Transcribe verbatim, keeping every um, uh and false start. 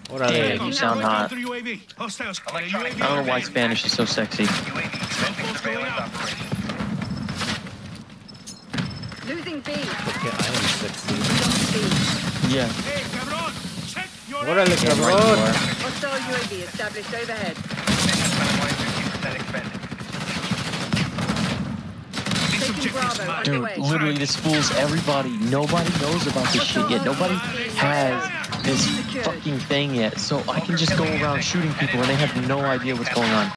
Hey, you sound hot. I don't know why Spanish is so sexy. Losing B. Porque I am sexy. Yeah. Órale, cabrón. Hostile U A V established overhead. Taking Bravo Dude, underway. literally this fools everybody. Nobody knows about this shit yet. Nobody has this fucking thing yet. So I can just go around shooting people and they have no idea what's going on.